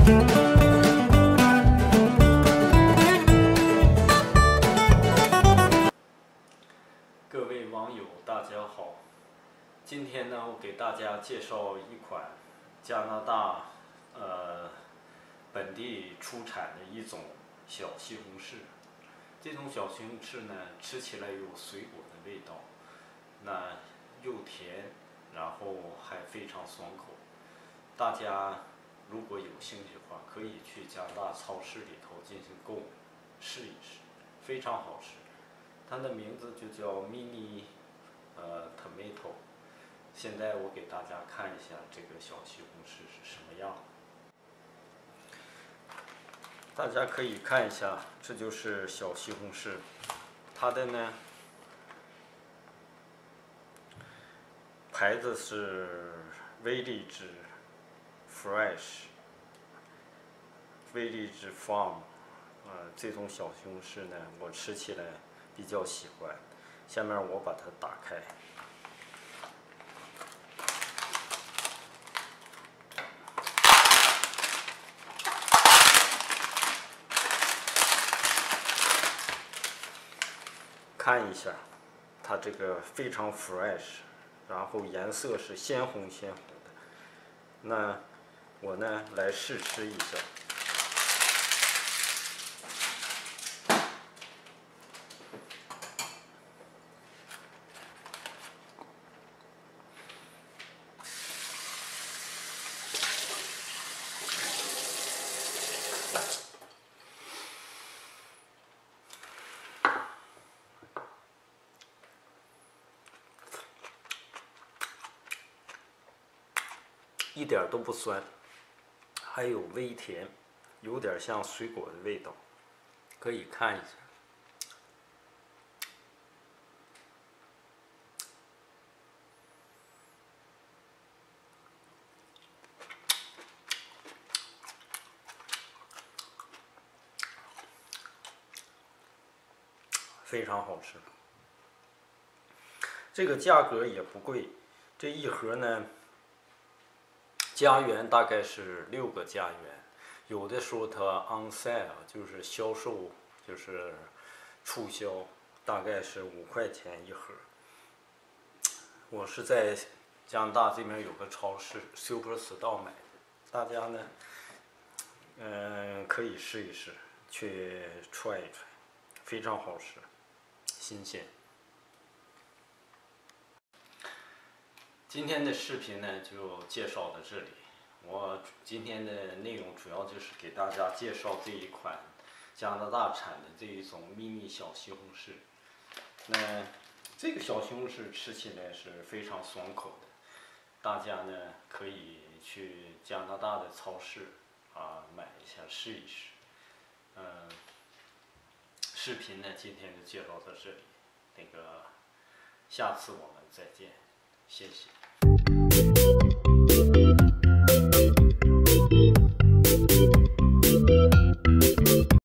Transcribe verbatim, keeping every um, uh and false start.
各位网友，大家好！今天呢，我给大家介绍一款加拿大呃本地出产的一种小西红柿。这种小西红柿呢，吃起来有水果的味道，那又甜，然后还非常爽口。大家如果有兴趣的话，可以去加拿大超市里头进行购买，试一试，非常好吃。它的名字就叫 mini 呃 tomato。现在我给大家看一下这个小西红柿是什么样。大家可以看一下，这就是小西红柿，它的呢牌子是 Village Fresh Village Farm。呃，这种小西红柿呢，我吃起来比较喜欢。下面我把它打开。看一下，它这个非常 fresh， 然后颜色是鲜红鲜红的。那我呢来试吃一下。一点都不酸，还有微甜，有点像水果的味道，可以看一下。非常好吃，这个价格也不贵，这一盒呢。加元大概是六个加元，有的时候它 on sale 就是销售，就是促销，大概是五块钱一盒。我是在加拿大这边有个超市 Superstore 买的，大家呢，嗯，可以试一试，去揣一揣，非常好吃，新鲜。今天的视频呢就介绍到这里。我今天的内容主要就是给大家介绍这一款加拿大产的这一种 mini 小西红柿。那这个小西红柿吃起来是非常爽口的，大家呢可以去加拿大的超市啊买一下试一试。嗯，视频呢今天就介绍到这里，那个下次我们再见。谢谢。